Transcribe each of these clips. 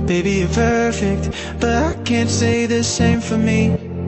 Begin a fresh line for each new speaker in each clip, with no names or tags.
Baby, you're perfect, but I can't say the same for me.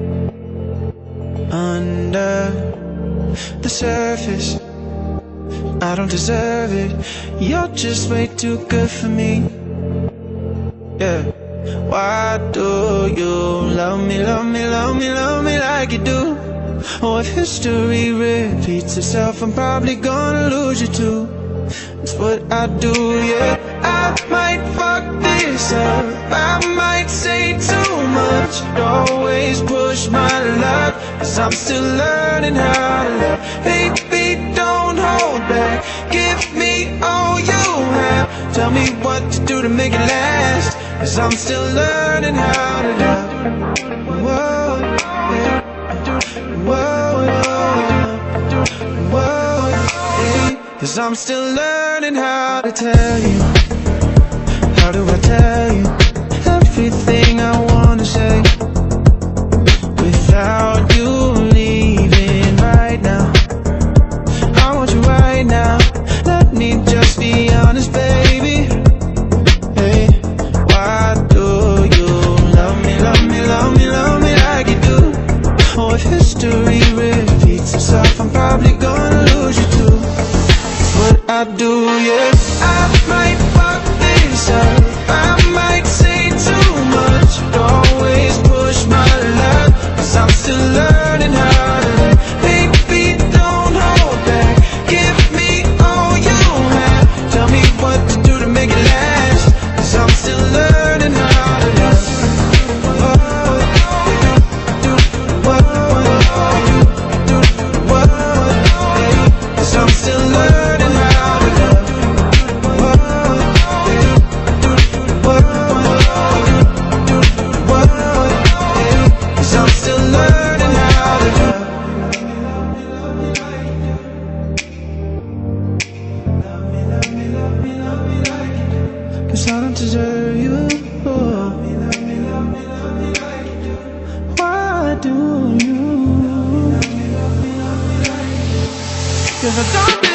Under the surface, I don't deserve it. You're just way too good for me. Yeah. Why do you love me, love me, love me, love me like you do? Oh, if history repeats itself, I'm probably gonna lose you too. That's what I do, yeah. I might fuck this up, I might say too much, always push my luck, 'cause I'm still learning how to love. Baby, don't hold back, give me all you have. Tell me what to do to make it last, 'cause I'm still learning how to love. Whoa, yeah. Whoa, whoa, yeah. 'Cause I'm still learning how to tell you. How do I tell you everything I wanna say without you leaving right now? I want you right now. Let me just be honest, baby. Hey, why do you love me, love me, love me, love me like you do? Oh, if history repeats itself, I'm probably gonna lose you too. That's what I do, yeah. I might fuck this up, I might say too much, always push my luck, 'cause I'm still learning how to love. Baby, don't hold back, give me all you have. Tell me what to do to make it last, 'cause I'm still learning how to love. Cause I'm still learning how to love. Cause I'm still learning how to love. Cause I don't deserve you. Why do you? 'Cause I don't